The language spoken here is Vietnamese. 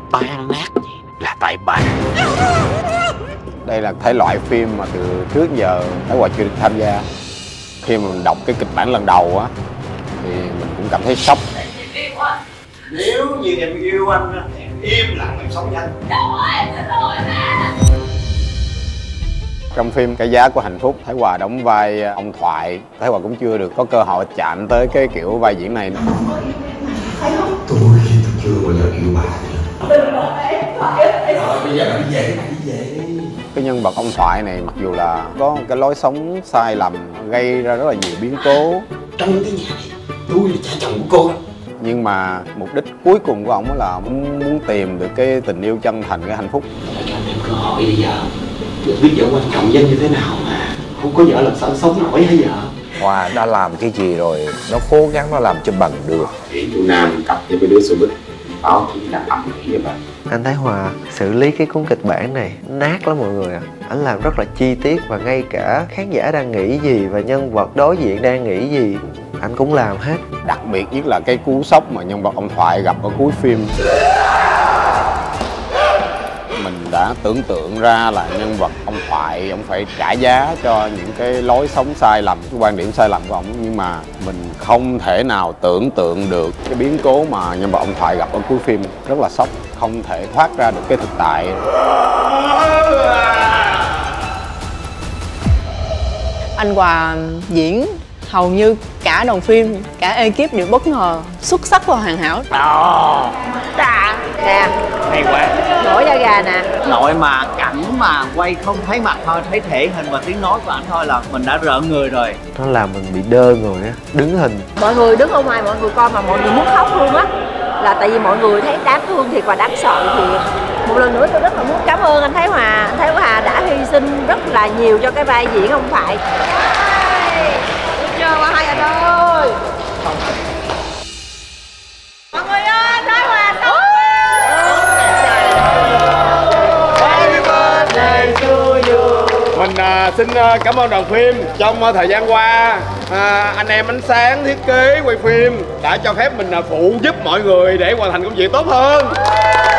tan nát là tại bạn. Đây là thể loại phim mà từ trước giờ Thái Hòa chưa được tham gia. Khi mà mình đọc cái kịch bản lần đầu á thì mình cũng cảm thấy sốc. Nếu như em yêu anh á, em im lặng em sống nhanh. Trong phim Cái Giá Của Hạnh Phúc, Thái Hòa đóng vai ông Thoại. Thái Hòa cũng chưa được có cơ hội chạm tới cái kiểu vai diễn này. Tôi chưa bao giờ yêu bà. Bây giờ đi về đi. Cái nhân vật ông Thoại này mặc dù là có cái lối sống sai lầm, gây ra rất là nhiều biến cố. Trong cái nhà này, tôi là cha chồng của cô. Nhưng mà mục đích cuối cùng của ông là muốn tìm được cái tình yêu chân thành, cái hạnh phúc. Cho anh em cơ hội bây giờ. Tôi biết vợ quan trọng dân như thế nào mà. Không có vợ làm sao sống nổi hả vợ? Hòa đã làm cái gì rồi, nó cố gắng nó làm cho bằng được. Chuyện chú Nam cặp với mấy đứa xô bích, báo chỉ là ẩm nghĩ vậy. Anh Thái Hòa xử lý cái cuốn kịch bản này nát lắm mọi người ạ. Anh làm rất là chi tiết và ngay cả khán giả đang nghĩ gì và nhân vật đối diện đang nghĩ gì anh cũng làm hết. Đặc biệt nhất là cái cú sốc mà nhân vật ông Thoại gặp ở cuối phim. Mình đã tưởng tượng ra là nhân vật ông Thoại, ông phải trả giá cho những cái lối sống sai lầm, cái quan điểm sai lầm của ông. Nhưng mà mình không thể nào tưởng tượng được cái biến cố mà nhân vật ông Thoại gặp ở cuối phim. Rất là sốc, không thể thoát ra được cái thực tại. Anh Hòa diễn hầu như cả đoàn phim, cả ekip đều bất ngờ, xuất sắc và hoàn hảo. Nè, hay quá. nổi da gà nè. Nội mà cảnh mà quay không thấy mặt thôi, thấy thể hình và tiếng nói của ảnh thôi là mình đã rợn người rồi. Nó làm mình bị đơ người á, đứng hình. Mọi người đứng ở ngoài, mọi người coi mà mọi người muốn khóc luôn á. Là tại vì mọi người thấy đáng thương thiệt và đáng sợ thiệt. Một lần nữa tôi rất là muốn cảm ơn anh Thái Hòa. Anh Thái Hòa đã hy sinh rất là nhiều cho cái vai diễn ông Thoại. Được chưa qua hai anh ơi. Mọi người ơi, Thái Hòa xong. Mình xin cảm ơn đoàn phim. Trong thời gian qua, anh em ánh sáng, thiết kế, quay phim đã cho phép mình phụ giúp mọi người để hoàn thành công việc tốt hơn.